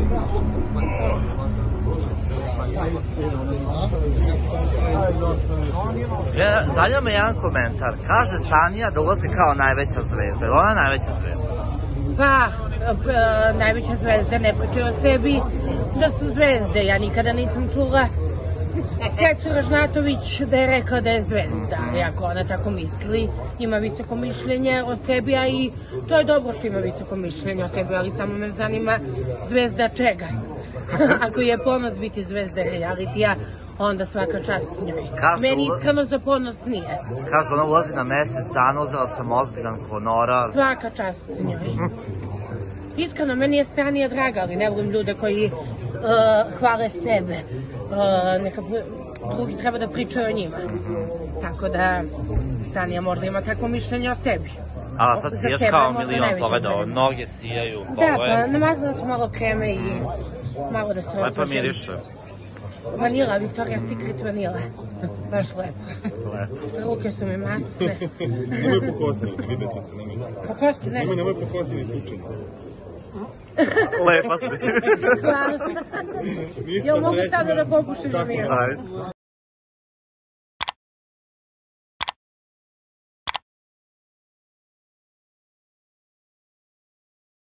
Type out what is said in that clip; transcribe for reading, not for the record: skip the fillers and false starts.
Zanima me jedan komentar. Kaže Stanija da ulazi kao najveća zvezda. Je li ona najveća zvezda? Pa, najveća zvezda ne pričaju o sebi da su zvezde. Ja nikada nisam čula Cecu Ražnatović da je rekao da je zvezda. Ali ako ona tako misli, ima visoko mišljenje o sebi, a i to je dobro što ima visoko mišljenje o sebi, ali samo me zanima zvezda čega. Ako je ponos biti zvezda realitija, onda svaka čast njoj. Meni iskreno za ponos nije. Kaže, ona ulazi na mesec dana, uzela sam ozbiljan honorar. Svaka čast njoj. Iskreno, meni je Stanija draga, ali ne volim ljude koji hvale sebe. Neka drugi treba da pričaju o njima. Tako da Stanija možda ima takvo mišljenje o sebi. A sad sijaš kao milion povedao, noge sijaju. Da, pa namazala sam malo kreme i malo da se osvežem. Lepo miriše. Vanila, Victoria's Secret vanila. Baš lepo. Ruke su mi masne. Nemoj po kosi, vidjet će se, nemoj. Po kosi, ne? Nemoj po kosi, ni slučajno. Lepa si. Hvala. Jel mogu sada da popušim na miru? Ajde.